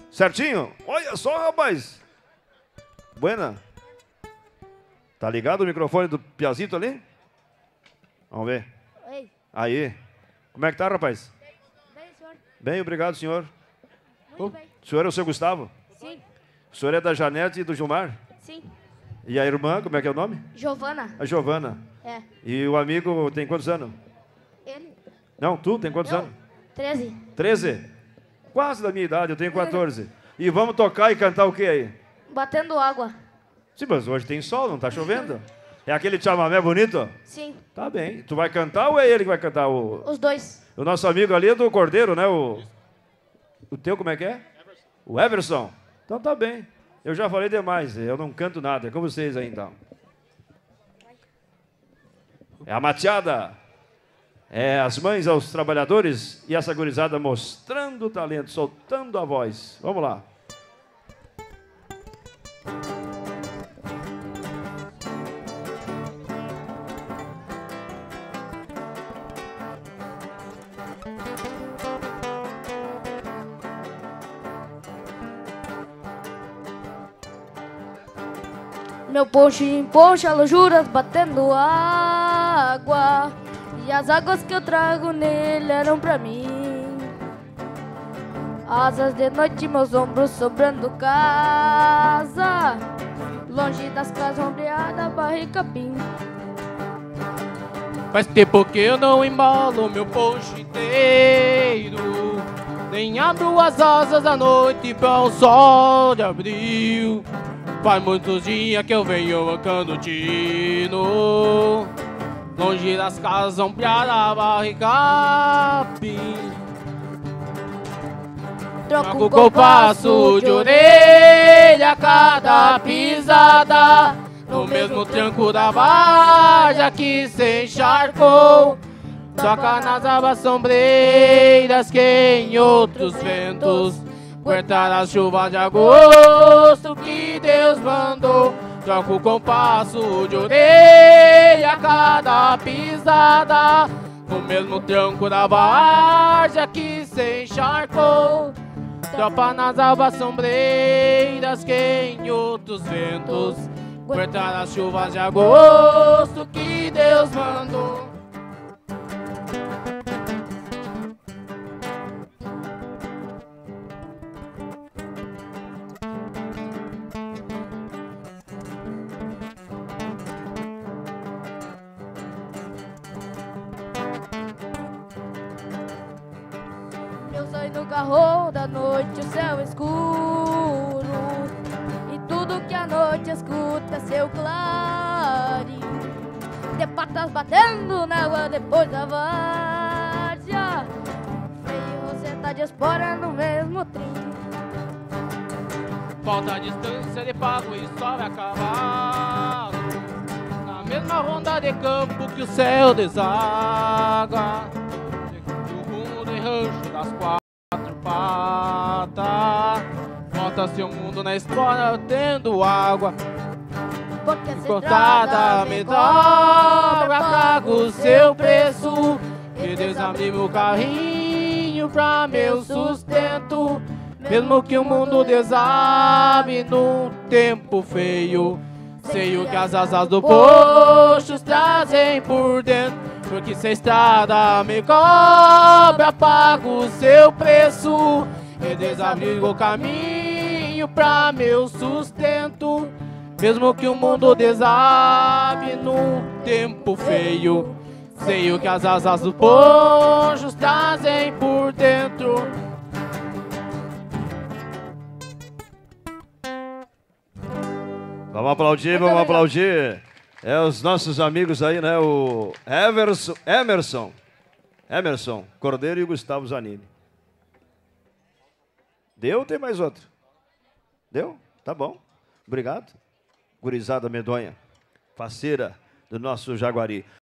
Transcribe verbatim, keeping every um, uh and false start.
Certinho? Olha só, rapaz. Buena. Tá ligado o microfone do Piazito ali? Vamos ver. Oi. Aí. Como é que tá, rapaz? Bem, senhor. Bem, obrigado, senhor. Muito O bem. senhor é o seu Gustavo? Sim. O senhor é da Janete e do Gilmar? Sim. E a irmã, como é que é o nome? Giovana. A Giovana. É. E o amigo tem quantos anos? Ele. Não, tu tem quantos Eu. anos? treze. treze? Quase da minha idade, eu tenho quatorze. E vamos tocar e cantar o que aí? Batendo água. Sim, mas hoje tem sol, não tá chovendo? É aquele chamamé bonito? Sim. Tá bem. Tu vai cantar ou é ele que vai cantar? O, Os dois. o nosso amigo ali é do Cordeiro, né? O, o teu como é que é? O Everson. Então tá bem. Eu já falei demais, eu não canto nada. É com vocês aí então. É a mateada. É as mães aos trabalhadores e essa gurizada mostrando o talento, soltando a voz. Vamos lá. Meu poncho em poncha, lojuras batendo água. E as águas que eu trago nele eram pra mim. Asas de noite, meus ombros sobrando casa. Longe das casas ombreadas, barrica capim. Faz tempo que eu não embalo meu poncho inteiro, nem abro as asas à noite para o sol de abril. Faz muitos dias que eu venho mancando tino, longe das casas ombreadas, barrica capim. Troco o compasso de orelha a cada pisada, no mesmo tranco da varja que se encharcou. Toca nas abas sombreiras que em outros ventos cortar as chuvas de agosto que Deus mandou. Troco o compasso de orelha a cada pisada, no mesmo tranco da varja que se encharcou. Tropa nas abas sombreiras que em outros ventos cortar as chuvas de agosto que Deus mandou. Eu saio no carro da noite, o céu escuro, e tudo que a noite escuta é seu clarim. De patas batendo na água depois da várzea, freio você tá de espora no mesmo trim. Falta a distância de pago e sobe a cavalo, na mesma ronda de campo que o céu deságua. O rumo de rancho das quatro patas, falta seu mundo na espora tendo água. Porque essa Cortada estrada me dobra, pago o seu preço e desanimo o carrinho pra meu sustento. Mesmo que o mundo desabe num tempo feio, sei o que as asas do poxo trazem por dentro. Porque se a estrada me cobra, pago o seu preço e desabrigo o caminho pra meu sustento. Mesmo que o mundo desabe num tempo feio, sei o que as asas do poxo trazem por dentro. Vamos aplaudir, vamos aplaudir. É os nossos amigos aí, né? O Everson, Emerson, Emerson Cordeiro e o Gustavo Zanini. Deu ou tem mais outro? Deu? Tá bom. Obrigado. Gurizada medonha, faceira do nosso Jaguari.